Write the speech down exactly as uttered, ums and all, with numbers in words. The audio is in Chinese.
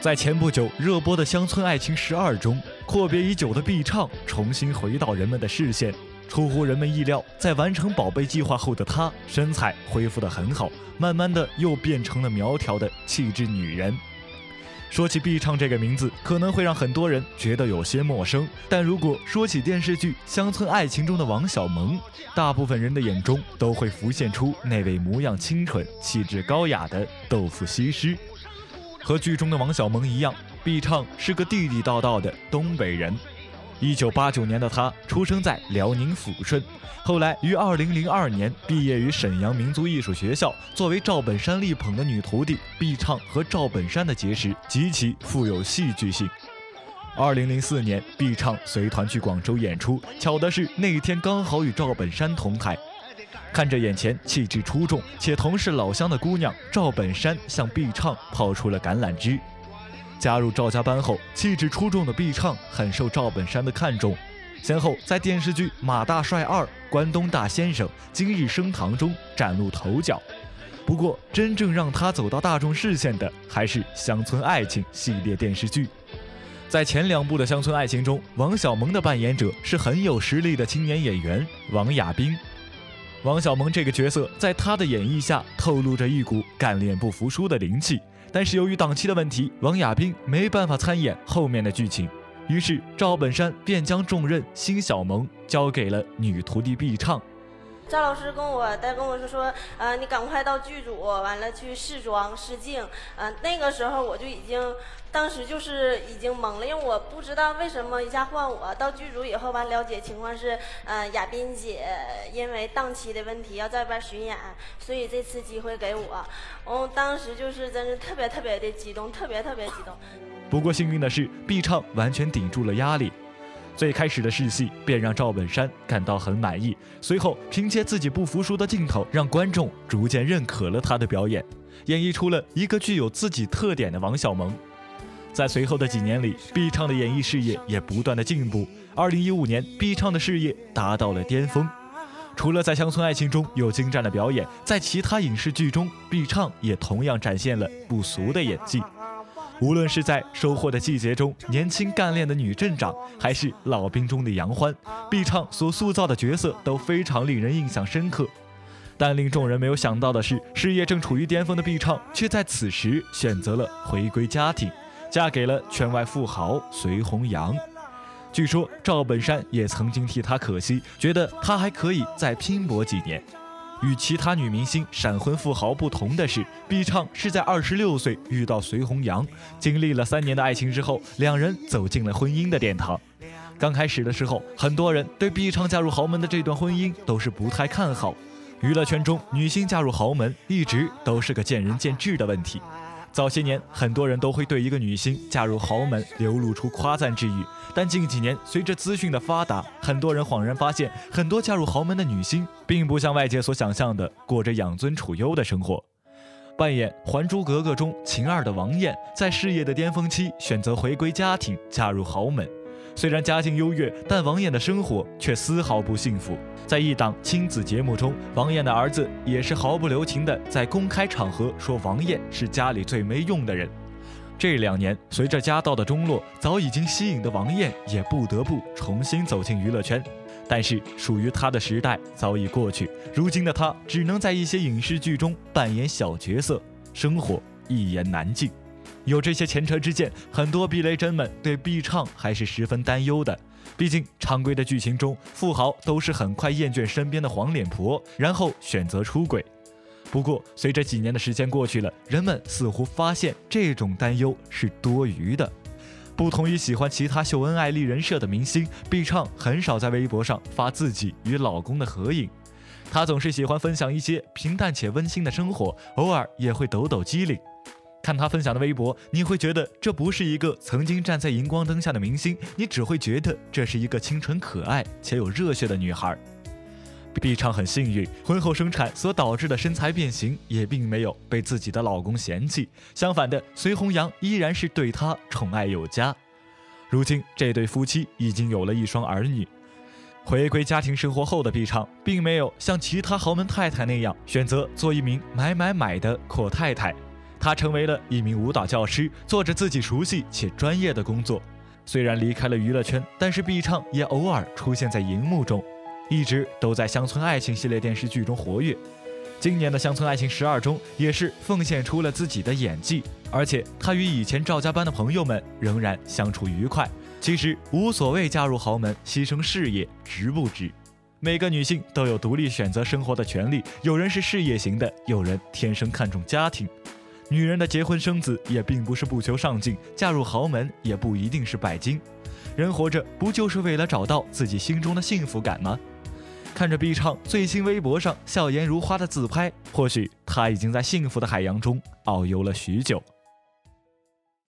在前不久热播的《乡村爱情十二》中，阔别已久的毕畅重新回到人们的视线。出乎人们意料，在完成宝贝计划后的她，身材恢复得很好，慢慢的又变成了苗条的气质女人。说起毕畅这个名字，可能会让很多人觉得有些陌生，但如果说起电视剧《乡村爱情》中的王小蒙，大部分人的眼中都会浮现出那位模样清纯、气质高雅的豆腐西施。和剧中的王小蒙一样，毕畅是个地地道道的东北人。一九八九年的他出生在辽宁抚顺，后来于二零零二年毕业于沈阳民族艺术学校。作为赵本山力捧的女徒弟，毕畅和赵本山的结识极其富有戏剧性。二零零四年，毕畅随团去广州演出，巧的是那一天刚好与赵本山同台。看着眼前气质出众且同是老乡的姑娘，赵本山向毕畅抛出了橄榄枝。加入赵家班后，气质出众的毕畅很受赵本山的看重，先后在电视剧《马大帅二》《关东大先生》《今日升堂》中崭露头角。不过，真正让他走到大众视线的，还是《乡村爱情》系列电视剧。在前两部的《乡村爱情》中，王小蒙的扮演者是很有实力的青年演员王亚斌。王小蒙这个角色，在他的演绎下，透露着一股干练不服输的灵气。但是由于档期的问题，王亚斌没办法参演后面的剧情，于是赵本山便将重任新小蒙交给了女徒弟毕畅。 赵老师跟我带跟我说说，呃，你赶快到剧组，完了去试妆试镜。呃，那个时候我就已经，当时就是已经懵了，因为我不知道为什么一下换我。到剧组以后，完了解情况是，呃，亚斌姐因为档期的问题要在外巡演，所以这次机会给我。我、嗯、当时就是真是特别特别的激动，特别特别激动。 不过幸运的是，毕畅完全顶住了压力。最开始的试戏便让赵本山感到很满意，随后凭借自己不服输的镜头，让观众逐渐认可了他的表演，演绎出了一个具有自己特点的王小蒙。在随后的几年里，毕畅的演艺事业也不断的进步。二零一五年，毕畅的事业达到了巅峰。除了在《乡村爱情》中有精湛的表演，在其他影视剧中，毕畅也同样展现了不俗的演技。无论是在《收获的季节》中年轻干练的女镇长，还是《老兵》中的杨欢，毕畅所塑造的角色都非常令人印象深刻。但令众人没有想到的是，事业正处于巅峰的毕畅，却在此时选择了回归家庭，嫁给了圈外富豪隋弘洋。据说赵本山也曾经替她可惜，觉得她还可以再拼搏几年。与其他女明星闪婚富豪不同的是，毕畅是在二十六岁遇到隋弘洋，经历了三年的爱情之后，两人走进了婚姻的殿堂。刚开始的时候，很多人对毕畅嫁入豪门的这段婚姻都是不太看好。娱乐圈中，女星嫁入豪门一直都是个见仁见智的问题。早些年，很多人都会对一个女星嫁入豪门流露出夸赞之语，但近几年，随着资讯的发达，很多人恍然发现，很多嫁入豪门的女星，并不像外界所想象的过着养尊处优的生活。扮演《还珠格格》中晴儿的王艳，在事业的巅峰期选择回归家庭，嫁入豪门。虽然家境优越，但王艳的生活却丝毫不幸福。在一档亲子节目中，王艳的儿子也是毫不留情地在公开场合说王艳是家里最没用的人。这两年，随着家道的中落，早已经息影的王艳也不得不重新走进娱乐圈。但是，属于她的时代早已过去，如今的她只能在一些影视剧中扮演小角色，生活一言难尽。有这些前车之鉴，很多避雷针们对毕畅还是十分担忧的。毕竟常规的剧情中，富豪都是很快厌倦身边的黄脸婆，然后选择出轨。不过随着几年的时间过去了，人们似乎发现这种担忧是多余的。不同于喜欢其他秀恩爱立人设的明星，毕畅很少在微博上发自己与老公的合影，她总是喜欢分享一些平淡且温馨的生活，偶尔也会抖抖机灵。看她分享的微博，你会觉得这不是一个曾经站在荧光灯下的明星，你只会觉得这是一个清纯可爱且有热血的女孩。毕畅很幸运，婚后生产所导致的身材变形也并没有被自己的老公嫌弃，相反的，隋弘洋依然是对她宠爱有加。如今这对夫妻已经有了一双儿女。回归家庭生活后的毕畅，并没有像其他豪门太太那样选择做一名买买买的阔太太。 他成为了一名舞蹈教师，做着自己熟悉且专业的工作。虽然离开了娱乐圈，但是毕畅也偶尔出现在荧幕中，一直都在《乡村爱情》系列电视剧中活跃。今年的《乡村爱情十二》中也是奉献出了自己的演技，而且他与以前赵家班的朋友们仍然相处愉快。其实无所谓嫁入豪门牺牲事业值不值，每个女性都有独立选择生活的权利，有人是事业型的，有人天生看重家庭。女人的结婚生子也并不是不求上进，嫁入豪门也不一定是拜金。人活着不就是为了找到自己心中的幸福感吗？看着毕畅最新微博上笑颜如花的自拍，或许他已经在幸福的海洋中遨游了许久。